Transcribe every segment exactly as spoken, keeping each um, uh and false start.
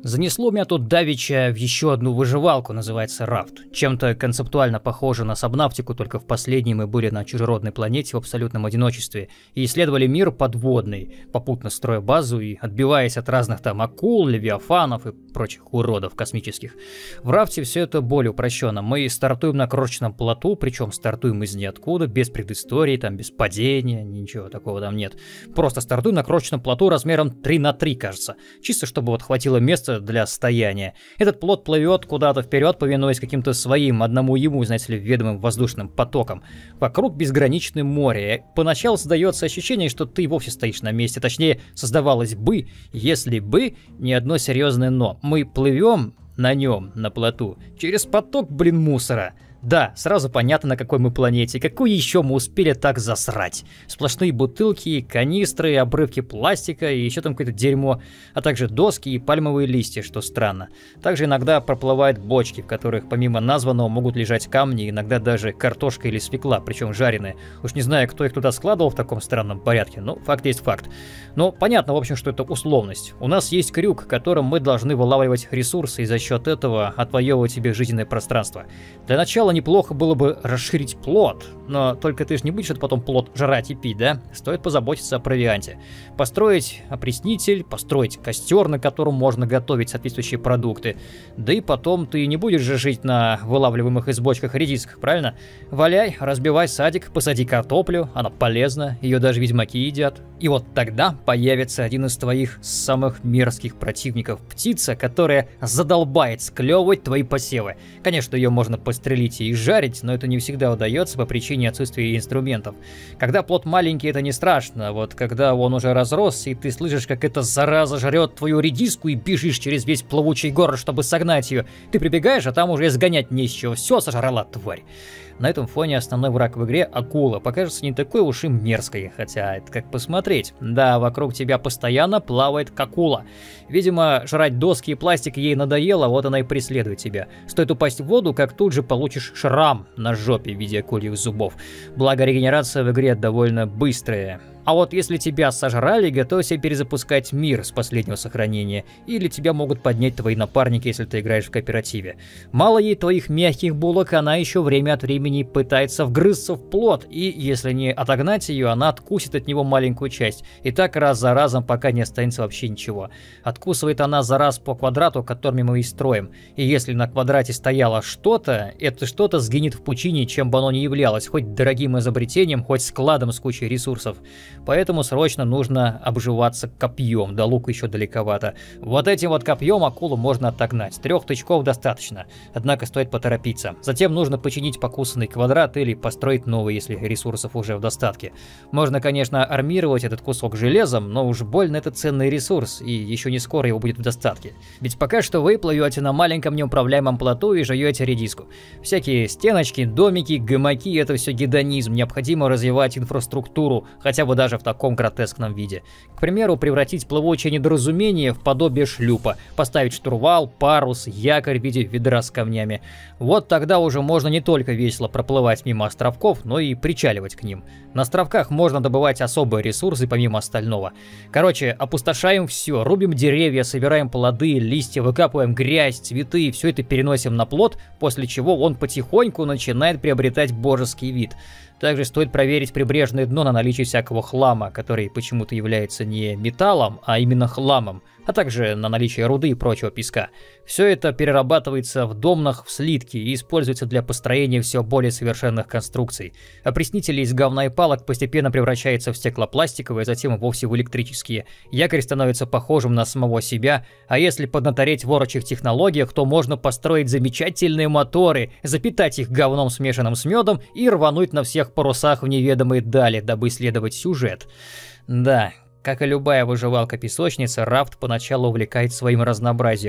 Занесло меня тут давеча в еще одну выживалку, называется рафт. Чем-то концептуально похоже на Сабнавтику, только в последней мы были на чужеродной планете в абсолютном одиночестве и исследовали мир подводный, попутно строя базу и отбиваясь от разных там акул, левиафанов и прочих уродов космических. В рафте все это более упрощенно. Мы стартуем на крошечном плоту, причем стартуем из ниоткуда, без предыстории, там, без падения, ничего такого там нет. Просто стартуем на крошечном плоту размером три на три, кажется. Чисто чтобы вот хватило места для стояния. Этот плот плывет куда-то вперед, повинуясь каким-то своим, одному ему, знаете ли, ведомым воздушным потоком. Вокруг безграничное море. Поначалу создается ощущение, что ты вовсе стоишь на месте. Точнее, создавалось бы, если бы не одно серьезное но. Мы плывем на нем, на плоту, через поток, блин, мусора. Да, сразу понятно, на какой мы планете, какую еще мы успели так засрать. Сплошные бутылки, канистры, обрывки пластика и еще там какое-то дерьмо, а также доски и пальмовые листья, что странно. Также иногда проплывают бочки, в которых помимо названного могут лежать камни, иногда даже картошка или свекла, причем жареные. Уж не знаю, кто их туда складывал в таком странном порядке, но факт есть факт. Но понятно, в общем, что это условность. У нас есть крюк, которым мы должны вылавливать ресурсы и за счет этого отвоевывать себе жизненное пространство. Для начала неплохо было бы расширить плот, но только ты же не будешь это потом плот жрать и пить, да? Стоит позаботиться о провианте. Построить опреснитель, построить костер, на котором можно готовить соответствующие продукты. Да и потом ты не будешь же жить на вылавливаемых из бочках редисках, правильно? Валяй, разбивай садик, посади картоплю, она полезна, ее даже ведьмаки едят. И вот тогда появится один из твоих самых мерзких противников, птица, которая задолбает склевывать твои посевы. Конечно, ее можно пострелить и жарить, но это не всегда удается по причине отсутствия инструментов. Когда плод маленький, это не страшно, вот когда он уже разросся, и ты слышишь, как эта зараза жрет твою редиску и бежишь через весь плавучий город, чтобы согнать ее, ты прибегаешь, а там уже изгонять не с чего, все сожрала тварь. На этом фоне основной враг в игре, акула, покажется не такой уж и мерзкой, хотя это как посмотреть. Да, вокруг тебя постоянно плавает акула. Видимо, жрать доски и пластик ей надоело, вот она и преследует тебя. Стоит упасть в воду, как тут же получишь шрам на жопе в виде акульих зубов. Благо регенерация в игре довольно быстрая. А вот если тебя сожрали, готовься перезапускать мир с последнего сохранения, или тебя могут поднять твои напарники, если ты играешь в кооперативе. Мало ей твоих мягких булок, она еще время от времени пытается вгрызться в плот, и если не отогнать ее, она откусит от него маленькую часть, и так раз за разом, пока не останется вообще ничего. Откусывает она за раз по квадрату, которыми мы и строим, и если на квадрате стояло что-то, это что-то сгинет в пучине, чем бы оно ни являлось, хоть дорогим изобретением, хоть складом с кучей ресурсов. Поэтому срочно нужно обживаться копьем, до лука еще далековато. Вот этим вот копьем акулу можно отогнать, трех тычков достаточно, однако стоит поторопиться. Затем нужно починить покусанный квадрат или построить новый, если ресурсов уже в достатке. Можно, конечно, армировать этот кусок железом, но уж больно это ценный ресурс, и еще не скоро его будет в достатке. Ведь пока что вы плывете на маленьком неуправляемом плоту и жуете редиску. Всякие стеночки, домики, гамаки — это все гедонизм, необходимо развивать инфраструктуру, хотя бы даже в таком гротескном виде. К примеру, превратить плавучее недоразумение в подобие шлюпа, поставить штурвал, парус, якорь в виде ведра с камнями. Вот тогда уже можно не только весело проплывать мимо островков, но и причаливать к ним. На островках можно добывать особые ресурсы помимо остального. Короче, опустошаем все, рубим деревья, собираем плоды, листья, выкапываем грязь, цветы, все это переносим на плот, после чего он потихоньку начинает приобретать божеский вид. Также стоит проверить прибрежное дно на наличие всякого хлама, который почему-то является не металлом, а именно хламом, а также на наличие руды и прочего песка. Все это перерабатывается в домнах в слитки и используется для построения все более совершенных конструкций. Опреснители из говна и палок постепенно превращаются в стеклопластиковые, а затем и вовсе в электрические. Якорь становится похожим на самого себя, а если поднатореть в орочих технологиях, то можно построить замечательные моторы, запитать их говном, смешанным с медом, и рвануть на всех парусах в неведомые дали, дабы исследовать сюжет. Да, как и любая выживалка-песочница, рафт поначалу увлекает своим разнообразием.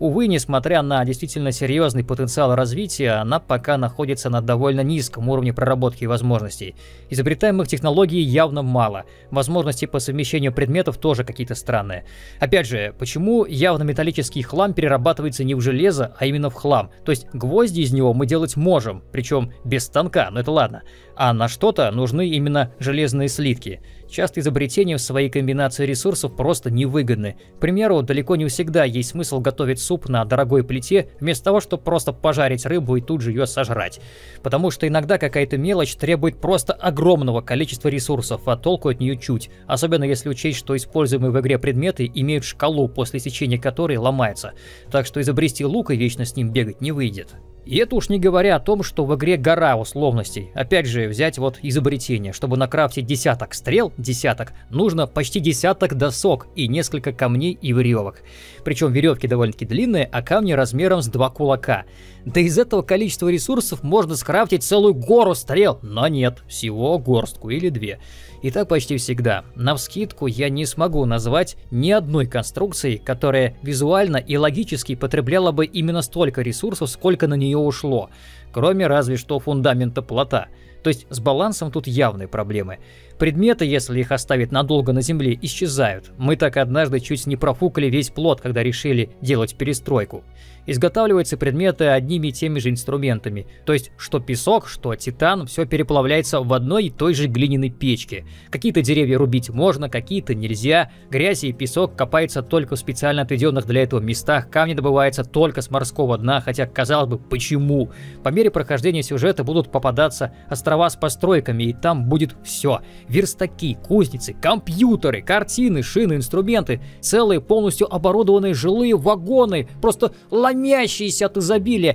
Увы, несмотря на действительно серьезный потенциал развития, она пока находится на довольно низком уровне проработки и возможностей. Изобретаемых технологий явно мало, возможности по совмещению предметов тоже какие-то странные. Опять же, почему явно металлический хлам перерабатывается не в железо, а именно в хлам? То есть гвозди из него мы делать можем, причем без станка, но это ладно. А на что-то нужны именно железные слитки. Часто изобретения в своей комбинации ресурсов просто невыгодны. К примеру, далеко не всегда есть смысл готовить суп на дорогой плите, вместо того, чтобы просто пожарить рыбу и тут же ее сожрать. Потому что иногда какая-то мелочь требует просто огромного количества ресурсов, а толку от нее чуть. Особенно если учесть, что используемые в игре предметы имеют шкалу, после сечения которой ломается. Так что изобрести лук и вечно с ним бегать не выйдет. И это уж не говоря о том, что в игре гора условностей. Опять же, взять вот изобретение. Чтобы накрафтить десяток стрел, десяток, нужно почти десяток досок и несколько камней и веревок. Причем веревки довольно-таки длинные, а камни размером с два кулака. Да из этого количества ресурсов можно скрафтить целую гору стрел, но нет, всего горстку или две. И так почти всегда. Навскидку я не смогу назвать ни одной конструкции, которая визуально и логически потребляла бы именно столько ресурсов, сколько на нее ушло. Кроме разве что фундамента плота. То есть с балансом тут явные проблемы. Предметы, если их оставить надолго на земле, исчезают. Мы так однажды чуть не профукали весь плот, когда решили делать перестройку. Изготавливаются предметы одними и теми же инструментами. То есть что песок, что титан, все переплавляется в одной и той же глиняной печке. Какие-то деревья рубить можно, какие-то нельзя. Грязь и песок копаются только в специально отведенных для этого местах. Камни добываются только с морского дна, хотя казалось бы, почему? По мере прохождения сюжета будут попадаться острова с постройками, и там будет все. Верстаки, кузницы, компьютеры, картины, шины, инструменты, целые полностью оборудованные жилые вагоны, просто ломящиеся от изобилия.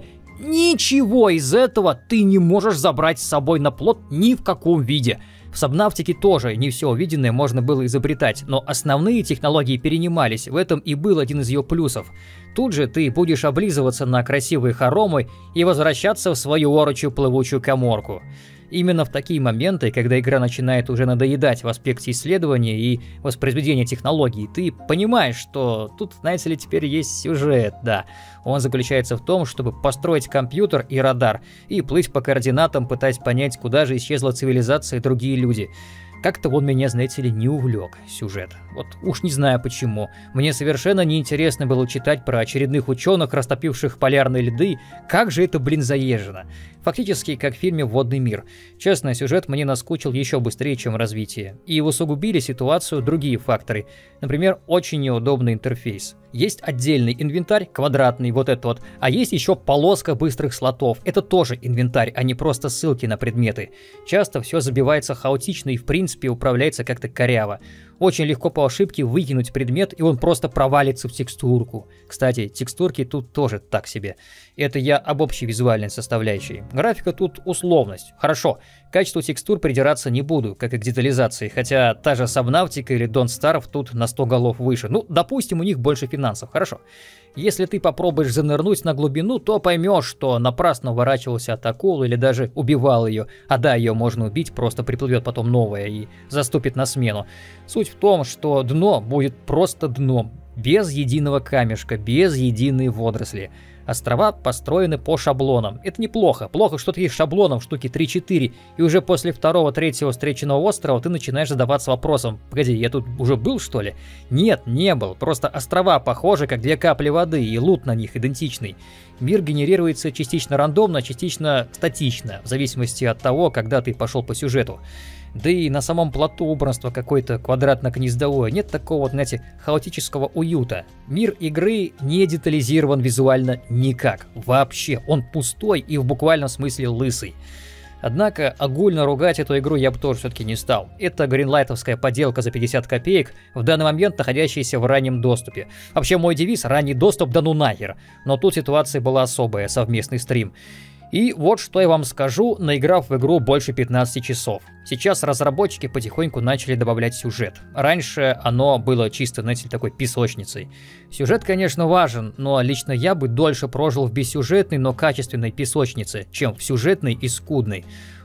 Ничего из этого ты не можешь забрать с собой на плот ни в каком виде. В Сабнавтике тоже не все увиденное можно было изобретать, но основные технологии перенимались, в этом и был один из ее плюсов. Тут же ты будешь облизываться на красивые хоромы и возвращаться в свою орочью плывучую каморку. Именно в такие моменты, когда игра начинает уже надоедать в аспекте исследования и воспроизведения технологий, ты понимаешь, что тут, знаете ли, теперь есть сюжет, да. Он заключается в том, чтобы построить компьютер и радар, и плыть по координатам, пытаясь понять, куда же исчезла цивилизация и другие люди. Как-то он меня, знаете ли, не увлек, сюжет. Вот уж не знаю почему. Мне совершенно неинтересно было читать про очередных ученых, растопивших полярные льды. Как же это, блин, заезжено. Фактически, как в фильме «Водный мир». Честно, сюжет мне наскучил еще быстрее, чем развитие. И усугубили ситуацию другие факторы. Например, очень неудобный интерфейс. Есть отдельный инвентарь, квадратный, вот этот вот, а есть еще полоска быстрых слотов. Это тоже инвентарь, а не просто ссылки на предметы. Часто все забивается хаотично и в принципе управляется как-то коряво. Очень легко по ошибке выкинуть предмет, и он просто провалится в текстурку. Кстати, текстурки тут тоже так себе. Это я об общей визуальной составляющей. Графика тут условность. Хорошо, к качеству текстур придираться не буду, как и к детализации, хотя та же Сабнавтика или Don't Starve тут на сто голов выше. Ну, допустим, у них больше финансов, хорошо. Если ты попробуешь занырнуть на глубину, то поймешь, что напрасно уворачивался от акул или даже убивал ее. А да, ее можно убить, просто приплывет потом новая и заступит на смену. Суть в том, что дно будет просто дном, без единого камешка, без единой водоросли. Острова построены по шаблонам. Это неплохо. Плохо, что таких шаблонов штуки три-четыре, и уже после второго-третьего встреченного острова ты начинаешь задаваться вопросом: погоди, я тут уже был, что ли? Нет, не был. Просто острова похожи, как две капли воды, и лут на них идентичный. Мир генерируется частично рандомно, частично статично, в зависимости от того, когда ты пошел по сюжету. Да и на самом плоту убранство какое-то квадратно-гнездовое, нет такого вот, знаете, хаотического уюта. Мир игры не детализирован визуально никак, вообще, он пустой и в буквальном смысле лысый. Однако огульно ругать эту игру я бы тоже все-таки не стал. Это гринлайтовская поделка за пятьдесят копеек, в данный момент находящаяся в раннем доступе. Вообще мой девиз — ранний доступ да ну нахер, но тут ситуация была особая, совместный стрим. И вот что я вам скажу, наиграв в игру больше пятнадцати часов. Сейчас разработчики потихоньку начали добавлять сюжет. Раньше оно было чисто, знаете, такой песочницей. Сюжет, конечно, важен, но лично я бы дольше прожил в бессюжетной, но качественной песочнице, чем в сюжетной и скудной.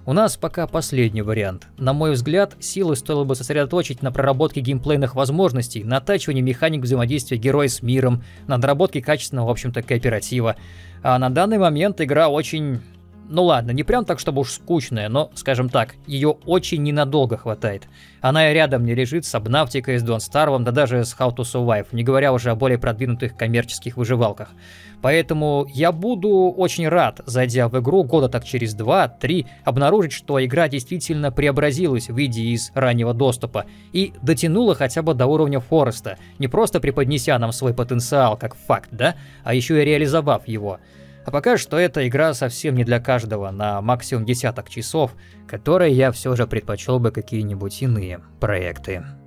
У нас пока последний вариант. На мой взгляд, силы стоило бы сосредоточить на проработке геймплейных возможностей, на оттачивании механик взаимодействия героя с миром, на доработке качественного, в общем-то, кооператива. А на данный момент игра очень... Ну ладно, не прям так, чтобы уж скучная, но, скажем так, ее очень ненадолго хватает. Она и рядом не лежит с Subnautica, с Don't Starve, да даже с How to Survive, не говоря уже о более продвинутых коммерческих выживалках. Поэтому я буду очень рад, зайдя в игру года так через два-три, обнаружить, что игра действительно преобразилась в виде из раннего доступа и дотянула хотя бы до уровня Фореста, не просто преподнеся нам свой потенциал как факт, да, а еще и реализовав его. А пока что эта игра совсем не для каждого, на максимум десяток часов, которые я все же предпочел бы какие-нибудь иные проекты.